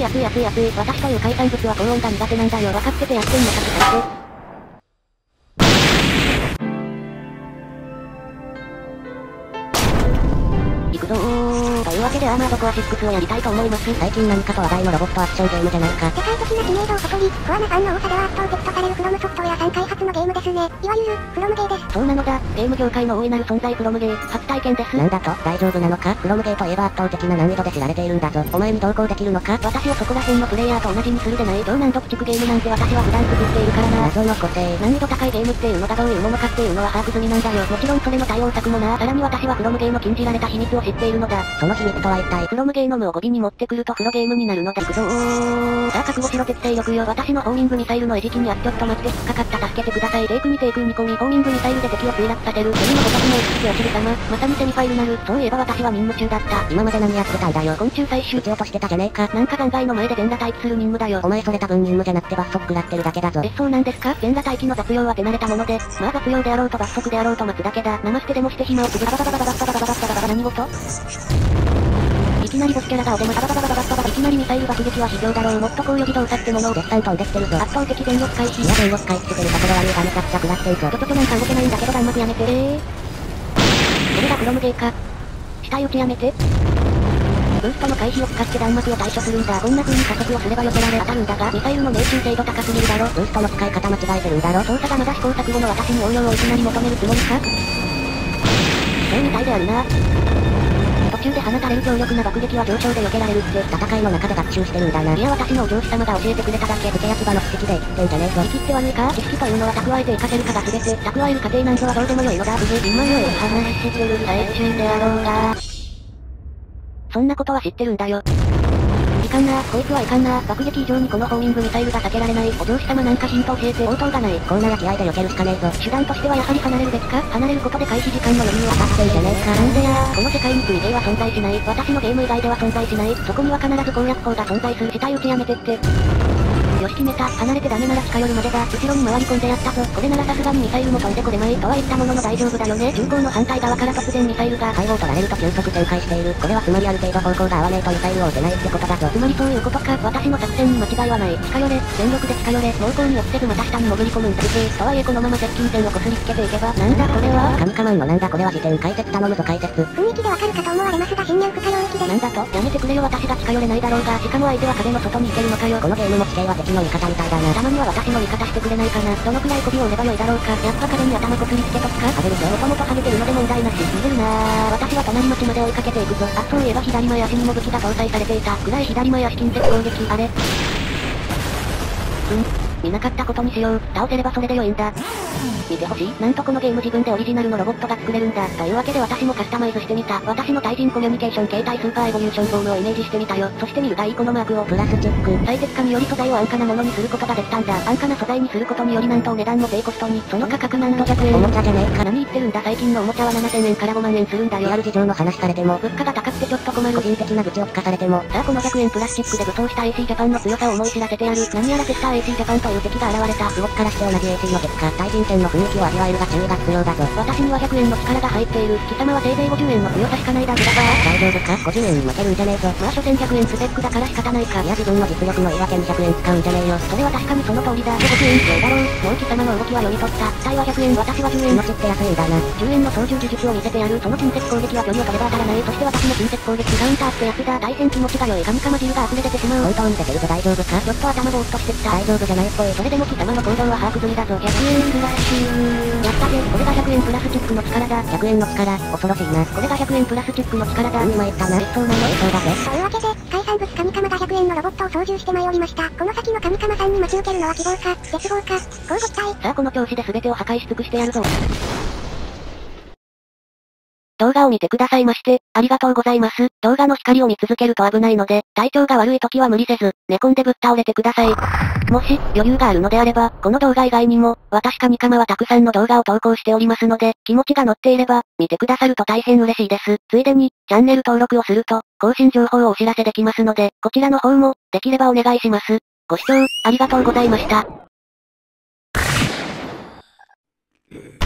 熱い熱い熱い。私という海産物は高温が苦手なんだよ。分かっててやってんのか最低。行くぞー。というわけでアーマードコア6をやりたいと思います。最近何かと話題のロボットアクションゲームじゃないか。 世界的な知名度を誇り、コアなファンの多さでは圧倒的とされるフロムソフトウェアさん開発のゲームですね。いわゆる、フロムゲーです。 そうなのだ。ゲーム業界の大いなる存在フロムゲー。初体験です。 なんだと、大丈夫なのか？フロムゲーといえば圧倒的な難易度で知られているんだぞ。お前に同行できるのか？ 私をそこら辺のプレイヤーと同じにするでない。超難度鬼畜ゲームなんて私は普段作っているからな。 謎の個性。 難易度高いゲームっていうのがどういうものかっていうのは把握済みなんだよ。もちろんそれの対応策もな。さらに私はフロムゲーの禁じられた秘密を知っているのだ。 その秘密とは一体？ フロムゲーの無を語尾に持ってくるとフロゲームになるのだ。行くぞー。さあ覚悟しろ敵勢力よ。私のホーミングミサイルの餌食にちょっと待って引っかかった助けてください。テイク2テイク2込み。ホーミングミサイルで敵を墜落させる。セミのホタテの一匹落ちる様。まさにセミファイルなる。そういえば私は任務中だった。 今まで何やってたんだよ。 昆虫採集。 撃ち落としてたじゃねえか。 なんか残骸の前で全裸待機する任務だよ。 お前それ多分任務じゃなくて罰則食らってるだけだぞ。 そうなんですか？全裸待機の雑用は手慣れたもので、まあ雑用であろうと罰則であろうと待つだけだ。生捨てでもして暇をつぶ。ババババババババババババババ何事？いきなりボスキャラがお出まし。ババババババババ。いきなりミサイル爆撃は非常だろう。もっと高予自動作ってものを絶賛飛んできてるぞ。圧倒的全力回避。 いや全力回避してるところ悪いがめちゃくちゃ食らってるぞ。 ちょなんか動けないんだけど弾幕やめて。それがフロムゲーか。死体打ちやめて。ブーストの回避を使って弾幕を対処するんだ。こんな風に加速をすれば避けられ当たるんだが、ミサイルの命中精度高すぎるだろ。 ブーストの使い方間違えてるんだろ。 操作がまだ試行錯誤の私に応用をいきなり求めるつもりか？そうみたいであるな。途中で放たれる強力な爆撃は上昇で避けられるって。 戦いの中で学習してるんだな。 いや私のお上司様が教えてくれただけ。 付け焼き場の知識で生きてんじゃねえぞ。 生きって悪いか？知識というのは蓄えて活かせるかが全て。蓄える過程なんぞはどうでもよいのだ。今より話してる最中であろうが。そんなことは知ってるんだよ。いかんな、こいつはいかんな。爆撃以上にこのホーミングミサイルが避けられない。お上司様なんかヒント教えて。応答がない。 こんなら気合で避けるしかねえぞ。 手段としてはやはり離れるべきか？離れることで回避時間の余裕を当たってんじゃねえか。 なんでやー。この世界に組ゲーは存在しない。私のゲーム以外では存在しない。そこには必ず攻略法が存在する。死体打ちやめてって。よし決めた。離れてダメなら近寄るまでだ。後ろに回り込んでやったぞ。これならさすがにミサイルも飛んでこれまいとは言ったものの大丈夫だよね。銃口の反対側から突然ミサイルが背後を取られると急速旋回している。これはつまりある程度方向が合わねえとミサイルを撃てないってことだぞ。 つまりそういうことか。私の作戦に間違いはない。近寄れ。全力で近寄れ。猛攻に落ちてくまた下に潜り込むんだけとはいえこのまま接近戦をこすりつけていけば。なんだこれは？ カムカマンのなんだこれは時点解説頼むぞ解説。 雰囲気でわかるかと思われますが侵入不可領域です。 なんだと？やめてくれよ私が近寄れないだろうが。しかも相手は壁の外に行けるのかよ。 このゲームの地形は敵の味方みたいだな。 たまには私の味方してくれないかな。どのくらい媚びを売ればよいだろうか。やっぱ壁に頭こすりつけとくか。 ハゲるぞ。 もともとハゲてるので問題なし。逃げるなー。私は隣町まで追いかけていくぞ。あ、そういえば左前足にも武器が搭載されていた。くらい左前足近接攻撃。あれ？見なかったことにしよう。倒せればそれで良いんだ。見てほしい？なんとこのゲーム自分でオリジナルのロボットが作れるんだ。というわけで私もカスタマイズしてみた。私の対人コミュニケーション形態スーパーエボリューションフォームをイメージしてみたよ。そして見るがいいこのマークをプラスチック。 最適化により素材を安価なものにすることができたんだ。安価な素材にすることによりなんとお値段も低コストに。その価格なんと100円。 おもちゃじゃねえか。 何言ってるんだ最近のおもちゃは7000円から5万円するんだよ。 リアル事情の話されても。 物価が高くてちょっと困る。 個人的な愚痴を聞かされても。 さあこの100円プラスチックで武装した AC ジャパンの強さを思い知らせてやる。何やらセスター AC ジャパンという敵が現れた。 動きからして同じ AC の結果、対人戦の雰囲気を味わえるが注意が必要だぞ。 私には100円の力が入っている。貴様はせいぜい50円の強さしかないだグラバー。 大丈夫か ?50 円に負けるんじゃねえぞ。 まあ所詮100円スペックだから仕方ないか。 いや自分の実力の言い訳に100円使うんじゃねえよ。 それは確かにその通りだ。50円強だろう。もう貴様の動きは読み取った。機体は100円、私は10円。 命って安いんだな。 10円の操縦技術を見せてやる。その近接攻撃は距離を取れば当たらない。そして私の近接攻撃カウンターってやつだ。大変気持ちが良い。神様汁が溢れ出てしまう。 本当に出てるぞ大丈夫か？ ちょっと頭ぼーっとしてきた。 大丈夫じゃないっぽい。 それでも貴様の行動は把握済みだぞ。100円フラッシュ。やったぜ。これが100円プラスチックの力だ。 100円の力、恐ろしいな。 これが100円プラスチックの力だ。 今言ったな。 そうなの？ そうだぜ。 というわけで、海産物神様が100円のロボットを操縦してまいりました。この先の神様さんに待ち受けるのは希望か、絶望か、乞うご期待。 さあこの調子で全てを破壊し尽くしてやるぞ。動画を見てくださいまして、ありがとうございます。動画の光を見続けると危ないので、体調が悪い時は無理せず、寝込んでぶっ倒れてください。もし、余裕があるのであれば、この動画以外にも、私かみかまはたくさんの動画を投稿しておりますので、気持ちが乗っていれば、見てくださると大変嬉しいです。ついでに、チャンネル登録をすると、更新情報をお知らせできますので、こちらの方も、できればお願いします。ご視聴、ありがとうございました。